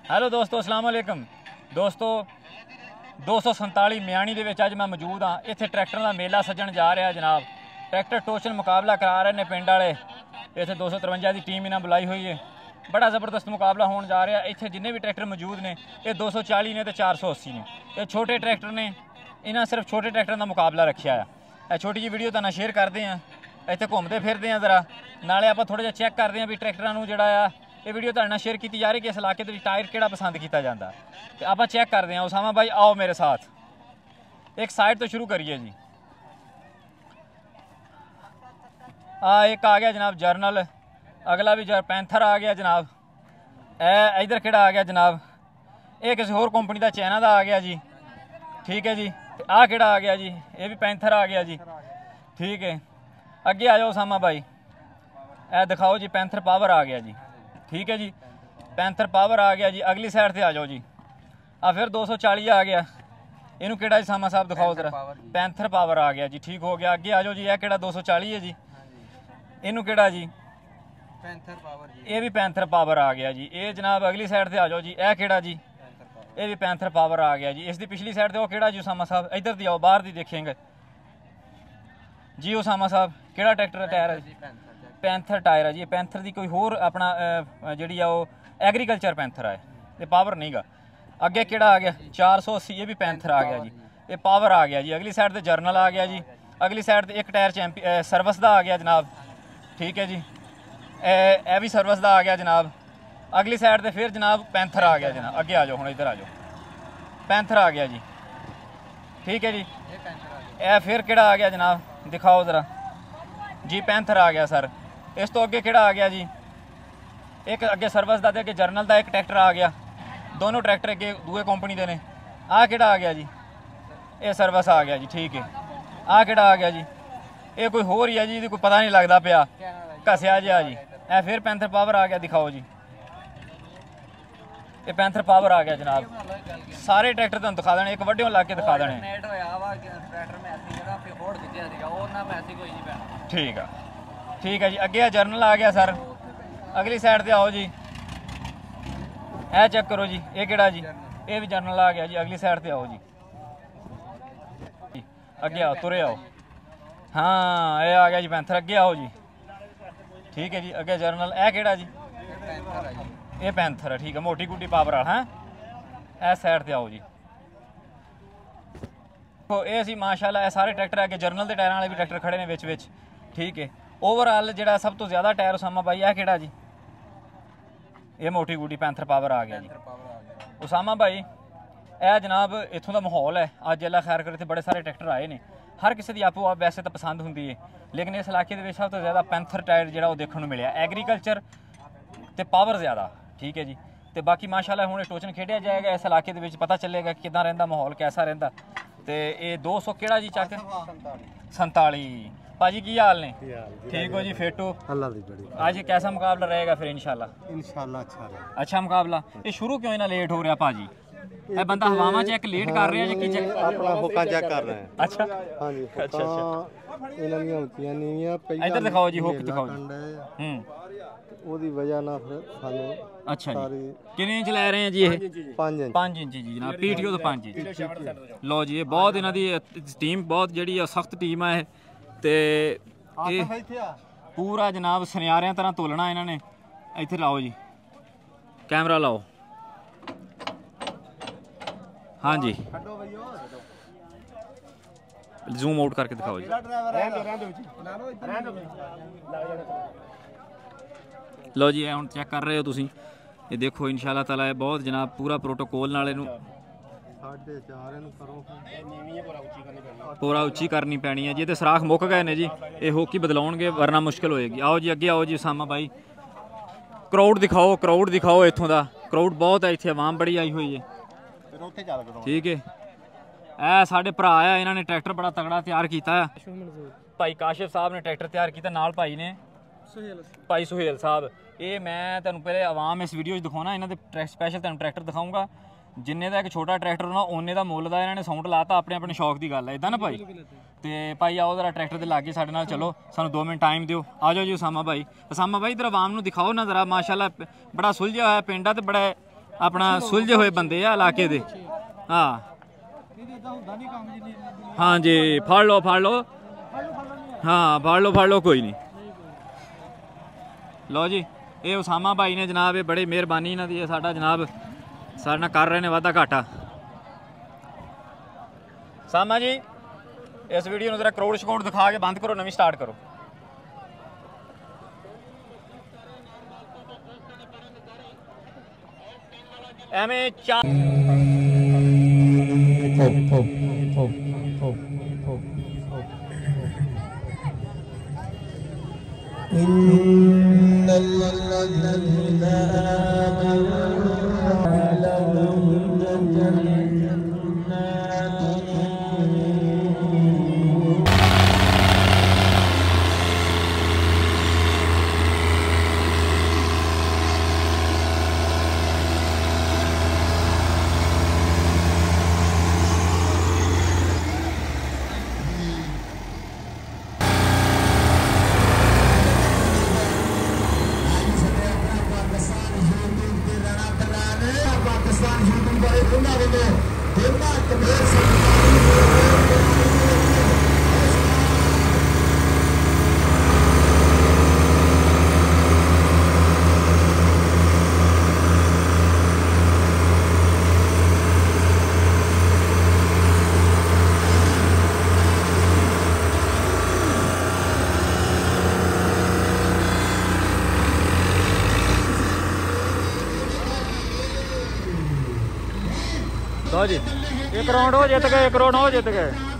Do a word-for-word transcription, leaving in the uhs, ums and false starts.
Hello ਦੋਸਤੋ, ਅਸਲਾਮ ਵਾਲੇਕਮ ਦੋਸਤੋ। ਦੋ ਸੌ ਸੰਤਾਲੀ ਮਿਆਣੀ ਦੇ ਵਿੱਚ ਅੱਜ ਮੈਂ ਮੌਜੂਦ ਹਾਂ। ਇੱਥੇ ਟਰੈਕਟਰਾਂ ਦਾ ਮੇਲਾ ਸੱਜਣ ਜਾ ਰਿਹਾ ਜਨਾਬ। ਟਰੈਕਟਰ ਟੋਚਨ ਮੁਕਾਬਲਾ ਕਰਾ ਰਹੇ ਨੇ ਪਿੰਡ ਵਾਲੇ। ਇੱਥੇ ਦੋ ਸੌ ਤਰਵੰਜਾ ਦੀ ਟੀਮ ਇਹਨਾਂ ਬੁਲਾਈ ਹੋਈ ਹੈ। ਬੜਾ ਜ਼ਬਰਦਸਤ ਮੁਕਾਬਲਾ ਹੋਣ ਜਾ ਰਿਹਾ। ਇੱਥੇ ਜਿੰਨੇ ਵੀ ਟਰੈਕਟਰ ਮੌਜੂਦ ਨੇ ਇਹ ਦੋ ਸੌ ਚਾਲੀ ਨੇ ਤੇ ਚਾਰ ਸੌ ਅੱਸੀ ਨੇ। ਇਹ ਛੋਟੇ ਟਰੈਕਟਰ ਨੇ, ਇਹਨਾਂ ਸਿਰਫ ਛੋਟੇ ਟਰੈਕਟਰਾਂ ਦਾ ਮੁਕਾਬਲਾ ਰੱਖਿਆ ਆ। ਇਹ ਛੋਟੀ ਜਿਹੀ ਵੀਡੀਓ ਤੁਹਾਨੂੰ ਸ਼ੇਅਰ ਕਰਦੇ ਹਾਂ। ਇੱਥੇ ਘੁੰਮਦੇ ਫਿਰਦੇ ਹਾਂ ਜ਼ਰਾ, ਨਾਲੇ ਆਪਾਂ ਥੋੜ੍ਹਾ ਜਿਹਾ ਚੈੱਕ ਕਰਦੇ ਹਾਂ ਵੀ ਟਰੈਕਟਰਾਂ ਨੂੰ ਜਿਹੜਾ ਆ ਇਹ ਵੀਡੀਓ ਤੁਹਾਡੇ ਨਾਲ ਸ਼ੇਅਰ ਕੀਤੀ ਜਾ ਰਹੀ ਕਿ ਇਸ ਇਲਾਕੇ ਦੇ ਵਿੱਚ ਟਾਇਰ ਕਿਹੜਾ ਪਸੰਦ ਕੀਤਾ ਜਾਂਦਾ ਤੇ ਆਪਾਂ ਚੈੱਕ ਕਰਦੇ ਹਾਂ। ਉਸਾਮਾ भाई आओ मेरे साथ। एक साइड तो शुरू करिए जी। आ एक आ गया जनाब जर्नल, अगला भी जर पैंथर आ गया जनाब। ए इधर किहड़ा आ गया जनाब, ये किसी होर कंपनी का चाइना का आ गया जी। ठीक है जी। ते आ किहड़ा आ गया जी, ये भी पैंथर आ गया जी। ठीक है, अगे आ जाओ उसामा भाई। ए दिखाओ जी, पैंथर पावर आ गया जी। ठीक है जी, पैंथर पावर आ गया जी। अगली साइड से आ जाओ जी। आ फिर दो सौ चाली आ गया। इनू किहड़ा जी सामा साहब दिखाओ जरा। पैंथर पावर आ गया जी। ठीक हो गया। अगे आ जाओ जी। यह किहड़ा दो सौ चाली है जी। इनू किहड़ा जी, पैंथर पावर जी। ये भी पैंथर पावर आ गया जी। ये जनाब अगली साइड से आ जाओ जी। यह किहड़ा जी, ये भी पैंथर पावर आ गया जी। इसकी पिछली साइड से वो किहड़ा जी उसामा साहब, इधर दी आओ, बाहर दी देखेंगे जी। उसामा साहब किहड़ा ट्रैक्टर टायर है? पैंथर टायर है जी। पैंथर की कोई होर अपना जी एग्रीकल्चर पैंथर है, ये पावर नहीं गा। अगे किहड़ा आ गया चार सौ अस्सी, ये भी पैंथर आ गया जी। ये पावर आ गया जी। अगली साइड से जर्नल आ गया जी। अगली साइड से एक टायर चैंपी सर्विस का आ गया जनाब। ठीक है जी, ए भी सर्विस का आ गया जनाब। अगली साइड से फिर जनाब पैंथर आ गया जनाब। अगे आ जाओ, हम इधर आ जाओ। पैंथर आ गया जी। ठीक है जी। ए फिर किहड़ा आ गया जनाब, दिखाओ ज़रा जी। पैंथर आ गया सर। इस तो अगे किहड़ा आ गया जी, एक अगे सर्विस का अगे जर्नल का एक ट्रैक्टर आ गया। दोनों ट्रैक्टर अगे दूए कंपनी के ने। आ किहड़ा आ गया जी, ये सर्विस आ गया जी। ठीक है। आ किहड़ा आ गया जी, ये कोई होर ही है जी, कोई पता नहीं लगता पिया, घसिया जिहा जी। ए फिर पैंथर पावर आ गया। दिखाओ जी, ये पैंथर पावर आ गया जनाब। सारे ट्रैक्टर तुहानूं दिखा देने, एक वड्डियों ला के दिखा देने। ठीक है, ठीक है जी। अगे जर्नल आ गया सर। अगली साइड से आओ जी। ए चेक करो जी, ये किहड़ा जी, ये भी जर्नल आ गया जी। अगली साइड से आओ जी। अगे आओ, तुरे आओ। हाँ, ये आ गया जी पैंथर। अगे आओ जी। ठीक है जी। अगे जर्नल। ए किहड़ा जी, ये पैंथर है। ठीक है, मोटी गुड्डी पावर वाला है। इस साइड से आओ जी। तो ये सी माशाल्लाह सारे ट्रैक्टर अगे जर्नल के टायरों वाले भी ट्रैक्टर खड़े ने विच विच। ठीक है। ओवरऑल जिहड़ा सब तो ज़्यादा टायर उसामा भाई है किहड़ा जी, ये मोटी गुड्डी पैंथर पावर आ गया जी। उसामा भाई यह जनाब इत्थों का माहौल है। अज अल्लाह खैर करे, इत्थे बड़े सारे ट्रैक्टर आए ने। हर किसी की आपो आप वैसे तो पसंद होंगी है, लेकिन इस इलाके के सब तो ज़्यादा पैंथर टायर जिहड़ा वो देखने को मिले। एग्रीकल्चर तो पावर ज़्यादा। ठीक है जी। तो बाकी माशाल्लाह हुणे टोचन खेडिया जाएगा। इस इलाके के विच पता चलेगा किदां रहिंदा माहौल, कैसा रहिंदा। तो ये दो सौ किहड़ा जी चक संताली। भाजी की हाल ने? ठीक हो जी, फेटो अल्लाह दी बड़ी। आज कैसा मुकाबला रहेगा फिर इंशाल्लाह? इंशाल्लाह अच्छा रहेगा। अच्छा मुकाबला। ये शुरू क्यों इतना लेट हो रहा भाजी? ये बंदा हवावां चेक लेट कर रहा है कि चेक अपना हुक्का चेक कर रहे हैं? अच्छा हां जी। अच्छा अच्छा, इन्हां दी होंदियां नहीं आ पहला। इधर दिखाओ जी, हुक दिखाओ जी। हम्म, ओदी वजह ना फिर सानू। अच्छा जी, कितने इंच लै रहे हैं जी? ये पाँच इंच। पाँच इंच जी जनाब। पीटीओ तो पाँच इंच। लो जी, ये बहुत इन्हां दी टीम बहुत जिहड़ी सख्त टीम है। ते पूरा जनाब सुनियारियां तरह तोलना इन्हों ने। इत्थे लाओ जी, कैमरा लाओ। हाँ जी, जूम आउट करके दिखाओ जी। लो जी, हुण चेक कर रहे हो तुसीं। ये देखो इंशाअल्लाह ताला बहुत जनाब पूरा प्रोटोकॉल नाल इहनूं पूरा उच्ची करनी पैनी है जी। तो सराख मुक गए ने जी, ये होकी बदलाउणगे वरना मुश्किल होएगी। आओ जी, अगे आओ जी उसामा भाई। क्राउड दिखाओ, क्राउड दिखाओ। इत्थों का क्राउड बहुत है, इत्थे आवाम बड़ी आई हुई है। ठीक है। ए साडे भरा है, इन्होंने ट्रैक्टर बड़ा तगड़ा तैयार किया। भाई काशिफ साहब ने ट्रैक्टर तैयार किया, नाल भाई ने भाई सुहेल साहब। ये मैं तुहानूं पहले आवाम इस वीडियो दिखाना, इन्हों के स्पैशल तुहानूं ट्रैक्टर दिखाऊंगा। जिन्ने का एक छोटा ट्रैक्टर होना उन्ने का मुੱਲ ਦਾ इन्होंने साउंड लाता। अपने अपने शौक की गल है इदा ना भाई। तो भाई आओ जरा ट्रैक्टर के लागे साढ़े नाल चलो, सानू दो मिनट टाइम दिओ। आ जाओ जी उसामा भाई। उसामा भाई इधर आवाम नूं दिखाओ ना जरा। माशाल्लाह बड़ा सुलझिया होया पिंड है, तो बड़ा अपना सुलझे हुए बंदे आ इलाके दे। हाँ हाँ जी फड़ लो फड़ लो हाँ फड़ लो फड़ लो कोई नहीं। लो जी ये उसामा भाई ने जनाब, ये बड़ी मेहरबानी इन्हां दी साडा जनाब साडे नाल कर रहे ने वादा घाटा। सामा जी इस वीडियो नूं जरा करोड़ शकरोड़ दिखा के बंद करो, नवीं स्टार्ट करो। एवें चा लो जी एक करोड़ हो जीत गए, एक करोड़ हो जीत गए।